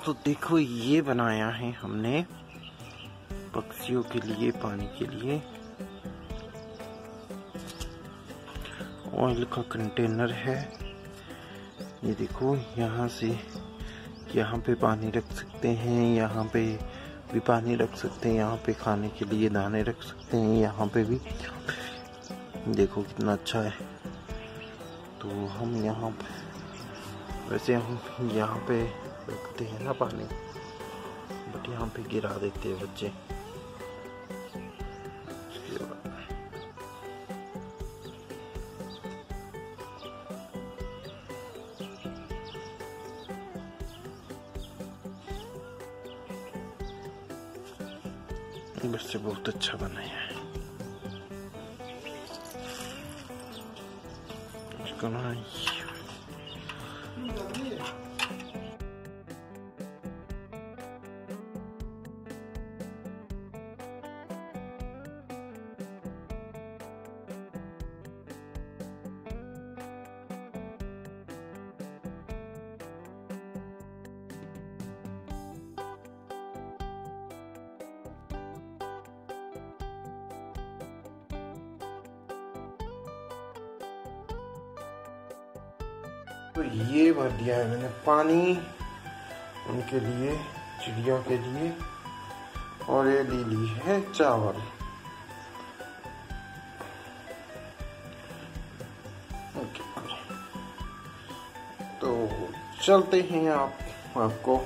तो देखो ये बनाया है हमने पक्षियों के लिए, पानी के लिए। ऑयल का कंटेनर है ये देखो। यहाँ से यहाँ पे पानी रख सकते हैं, यहाँ पे भी पानी रख सकते हैं, यहाँ पे खाने के लिए दाने रख सकते हैं, यहाँ पे भी। देखो कितना अच्छा है। तो हम यहाँ पे, वैसे हम यहाँ पे रखते हैं ना पानी, बट यहाँ पे गिरा देते हैं बच्चे। बच्चे बहुत अच्छा बनाया है इसको ना। तो ये भर दिया है मैंने पानी उनके लिए, चिड़िया के लिए। और ये ले ली है चावल। तो चलते हैं आपको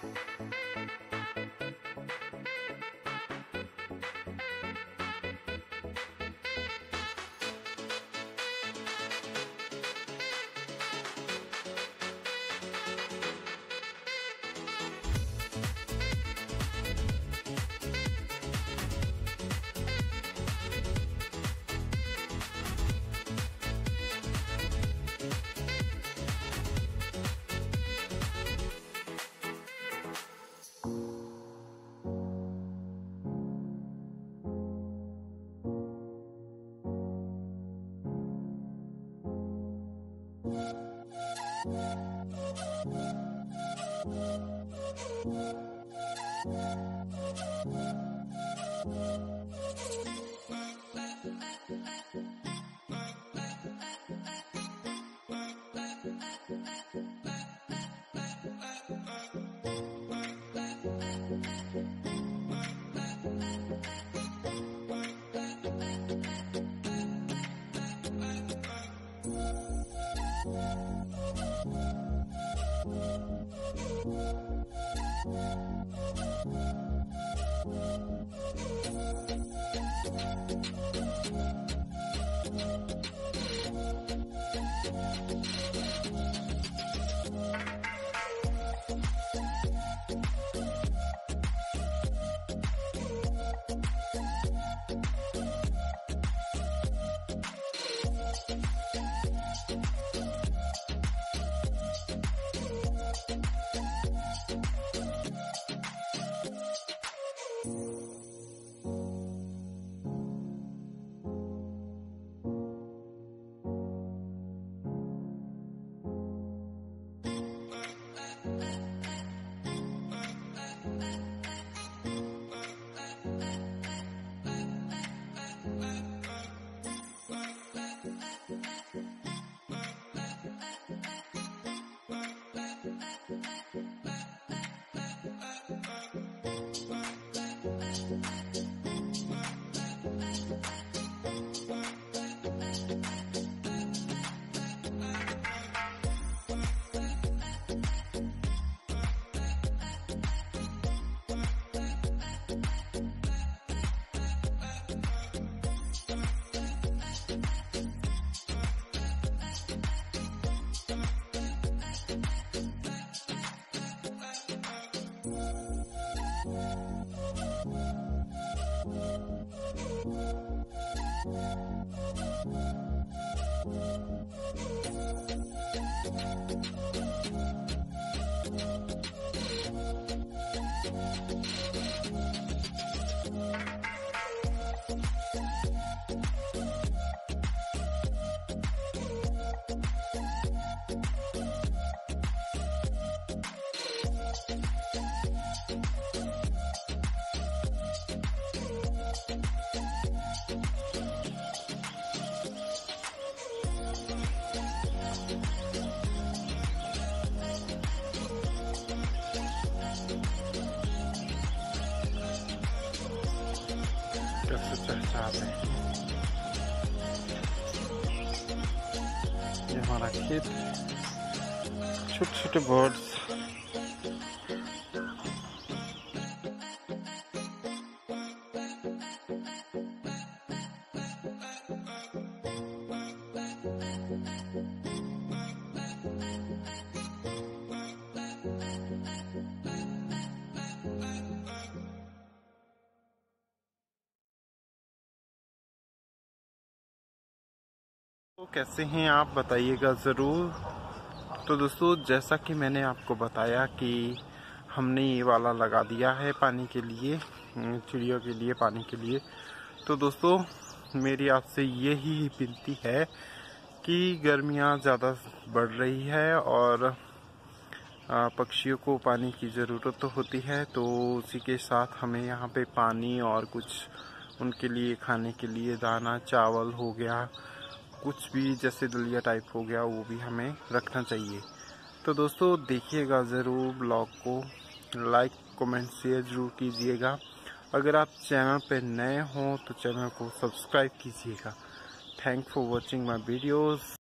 है। ये हमारा खेत, छोटे छोटे बर्ड्स। तो कैसे हैं आप, बताइएगा ज़रूर। तो दोस्तों, जैसा कि मैंने आपको बताया कि हमने ये वाला लगा दिया है पानी के लिए, चिड़ियों के लिए, पानी के लिए। तो दोस्तों, मेरी आपसे यही विनती है कि गर्मियाँ ज़्यादा बढ़ रही है और पक्षियों को पानी की ज़रूरत तो होती है, तो उसी के साथ हमें यहाँ पे पानी और कुछ उनके लिए खाने के लिए दाना, चावल हो गया, कुछ भी जैसे दलिया टाइप हो गया, वो भी हमें रखना चाहिए। तो दोस्तों, देखिएगा ज़रूर ब्लॉग को, लाइक कमेंट शेयर ज़रूर कीजिएगा। अगर आप चैनल पे नए हों तो चैनल को सब्सक्राइब कीजिएगा। Thank for watching my videos.